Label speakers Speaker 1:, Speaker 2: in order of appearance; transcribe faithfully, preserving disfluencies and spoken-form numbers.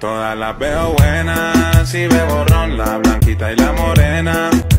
Speaker 1: Todas las veo buenas, si bebo ron, la blanquita y la morena.